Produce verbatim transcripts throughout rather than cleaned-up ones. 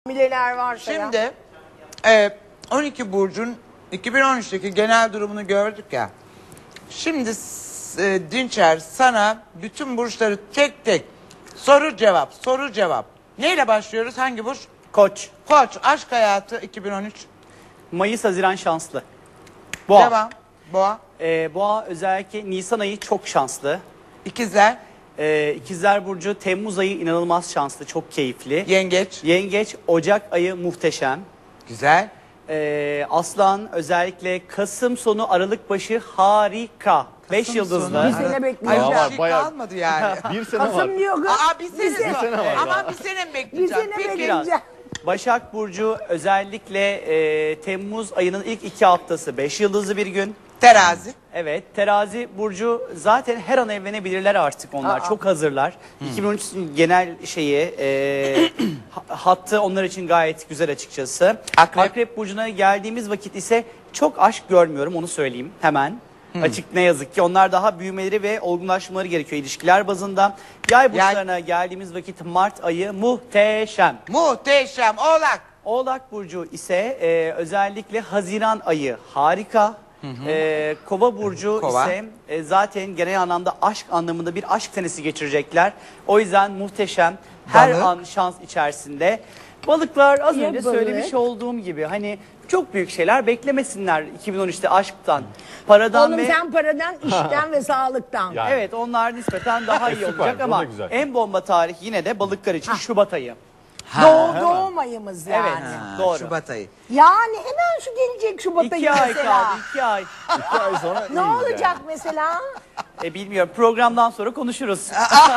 Hamileler varsa Şimdi ya. e, on iki burcun iki bin on üçteki genel durumunu gördük ya. Şimdi e, Dinçer sana bütün burçları tek tek soru cevap soru cevap. Neyle başlıyoruz? Hangi burç? Koç. Koç. Aşk hayatı iki bin on üç. Mayıs, Haziran şanslı. Boğa. Devam. Boğa. Ee, Boğa özellikle Nisan ayı çok şanslı. İkizler. Ee, İkizler Burcu Temmuz ayı inanılmaz şanslı, çok keyifli. Yengeç. Yengeç Ocak ayı muhteşem. Güzel. Ee, Aslan özellikle Kasım sonu Aralık başı harika. Beş Kasım yıldızlı. sonu, Bir sene Aralık- bekleyeceğim. Ay, Var, bir şey bayağı. kalmadı yani. Bir sene var. Kasım diyor kız. Aa bir sene, Bir sene- sene var Ama daha. bir sene Bir bekleyeceğim. sene Peki. bekleyeceğim. Biraz. Başak Burcu özellikle e, Temmuz ayının ilk iki haftası beş yıldızlı bir gün. Terazi. Evet, Terazi Burcu zaten her an evlenebilirler artık onlar. Aa. Çok hazırlar. iki bin on üçün genel şeyi, e, ha- hattı onlar için gayet güzel açıkçası. Akrep. Akrep Burcu'na geldiğimiz vakit ise çok aşk görmüyorum, onu söyleyeyim hemen. Açık ne yazık ki. Onlar daha büyümeleri ve olgunlaşmaları gerekiyor ilişkiler bazında. Yay burçlarına geldiğimiz vakit Mart ayı muhteşem. Muhteşem. Oğlak. Oğlak Burcu ise e, özellikle Haziran ayı harika. E, Kova Burcu Kova. ise e, zaten genel anlamda aşk anlamında bir aşk senesi geçirecekler. O yüzden muhteşem. Her Balık. an şans içerisinde. Balıklar az Ya önce balık? söylemiş olduğum gibi hani çok büyük şeyler beklemesinler iki bin on üçte aşktan. Paradan Oğlum ve... sen paradan, işten ve sağlıktan. Yani. Evet, onlar nispeten daha iyi Süper, olacak bu da ama güzel. en bomba tarih yine de balıklar için Şubat ayı. Doğ, doğum ayımız yani. Evet. Ha, Doğru. Şubat ayı. Yani hemen şu gelecek Şubat ayı İki ay mesela. kaldı, iki ay. İki ay sonra Ne iyiyiz olacak yani. mesela? E bilmiyorum, programdan sonra konuşuruz.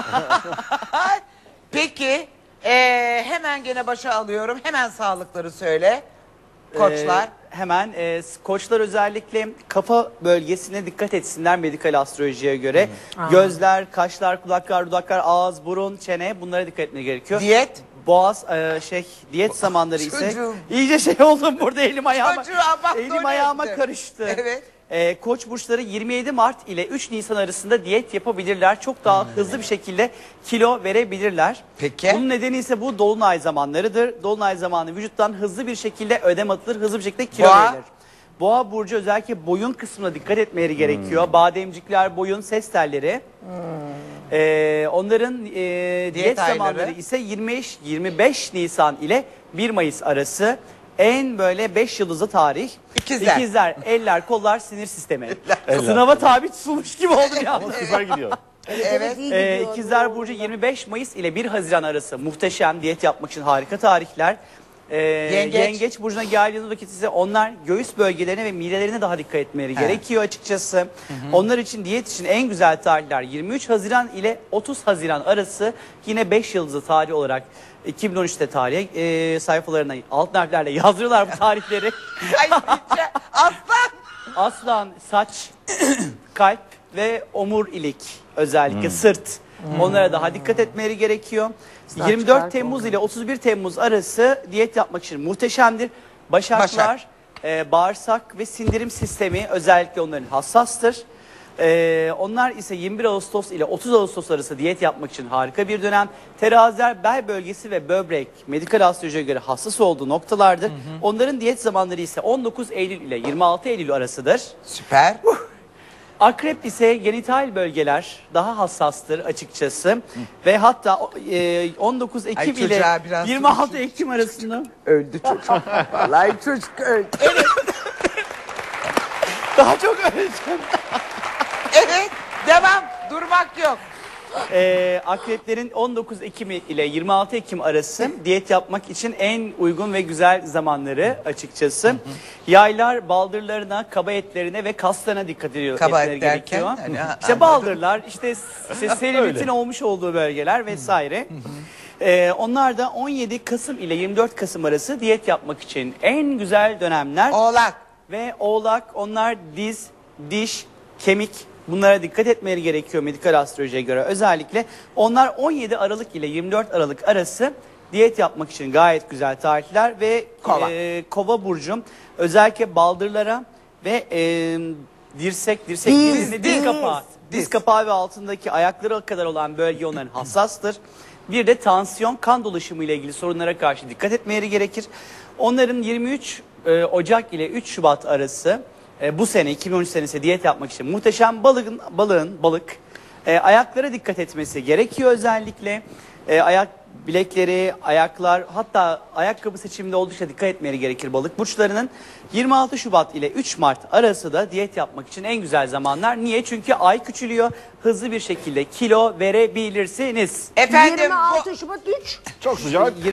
Peki e, hemen gene başa alıyorum. Hemen sağlıkları söyle. Koçlar. Ee, hemen e, koçlar özellikle kafa bölgesine dikkat etsinler medikal astrolojiye göre. Gözler, kaşlar, kulaklar, dudaklar, ağız, burun, çene, bunlara dikkat etmeye gerekiyor. Diyet. Boğaz e, şey diyet zamanları ise Çocuğum. iyice şey oldum burada, elim ayağıma Çocuğu abattı, elim o ayağıma neydi? karıştı. Evet. E, Koç burçları yirmi yedi Mart ile üç Nisan arasında diyet yapabilirler. Çok daha hızlı bir şekilde kilo verebilirler. Peki. Bunun nedeni ise bu dolunay zamanlarıdır. Dolunay zamanı vücuttan hızlı bir şekilde ödem atılır, hızlı bir şekilde kilo Boğa. verilir. Boğa burcu özellikle boyun kısmına dikkat etmeleri gerekiyor. Bademcikler, boyun, ses telleri. Ee, onların e, diyet, ayları. zamanları ise yirmi beş yirmi beş Nisan ile bir Mayıs arası. En böyle beş yıldızlı tarih. İkizler. İkizler, eller, kollar, sinir sistemi. Sınava tabi tutulmuş gibi oldum ya. Ama süper gidiyor. Evet. iyi Ee, gidiyor. İkizler Burcu yirmi beş Mayıs ile bir Haziran arası muhteşem, diyet yapmak için harika tarihler. Ee, Yengeç. Yengeç Burcu'na geldiğiniz vakit ise onlar göğüs bölgelerine ve midelerine daha dikkat etmeleri gerekiyor açıkçası. Onlar için diyet için en güzel tarihler yirmi üç Haziran ile otuz Haziran arası, yine beş yıldızlı tarih olarak iki bin on üçte tarih e, sayfalarına alt harflerle yazdırıyorlar bu tarihleri. Ay Dinçer. Aslan. Aslan, saç, kalp ve omurilik, özellikle sırt. Onlara daha dikkat etmeleri gerekiyor. yirmi dört kalp, Temmuz ile otuz bir Temmuz arası diyet yapmak için muhteşemdir. Başaklar, Başak. e, bağırsak ve sindirim sistemi özellikle onların hassastır. E, onlar ise yirmi bir Ağustos ile otuz Ağustos arası diyet yapmak için harika bir dönem. Teraziler bel bölgesi ve böbrek medikal astrolojiye göre hassas olduğu noktalardır. Onların diyet zamanları ise on dokuz Eylül ile yirmi altı Eylül arasıdır. Süper. Akrep ise genital bıölgeler daha hassastır açıkçası. Ve hatta e, on dokuz Ekim Ay ile çocuğa biraz yirmi altı Ekim arasında Öldü çocuk. Vallahi çocuk öldü. daha çok öleceğim. Evet. Devam. Durmak yok. E, akreplerin on dokuz Ekim ile yirmi altı Ekim arası diyet yapmak için en uygun ve güzel zamanları açıkçası. Yaylar baldırlarına, kaba etlerine ve kaslarına dikkat ediyor. Kaba etmeleri et derken, gerekiyor. hani, ha, işte anladım. baldırlar, işte, işte selülitin olmuş olduğu bölgeler vesaire. Ee, onlar da on yedi Kasım ile yirmi dört Kasım arası diyet yapmak için en güzel dönemler. Oğlak. Ve oğlak, onlar diz, diş, kemik, bunlara dikkat etmeleri gerekiyor medikal astrolojiye göre. Özellikle onlar on yedi Aralık ile yirmi dört Aralık arası diyet yapmak için gayet güzel tarihler. Ve Kova. e, Kova burcu özellikle baldırlara ve e, dirsek, dirsek Diz, diz, diz, diz, kapağı, diz. diz kapağı ve altındaki ayakları kadar olan bölge onların hassastır. Bir de tansiyon, kan dolaşımı ile ilgili sorunlara karşı dikkat etmeleri gerekir. Onların yirmi üç e, Ocak ile üç Şubat arası e, bu sene iki bin on üç senesi diyet yapmak için muhteşem balığın, balığın balık e, ayaklara dikkat etmesi gerekiyor özellikle. E, ayak bilekleri, ayaklar, hatta ayakkabı seçiminde oldukça dikkat etmeleri gerekir balık burçlarının. yirmi altı Şubat ile üç Mart arası da diyet yapmak için en güzel zamanlar. Niye? Çünkü ay küçülüyor. Hızlı bir şekilde kilo verebilirsiniz. Efendim yirmi bu altı Şubat üç. Çok sıcak.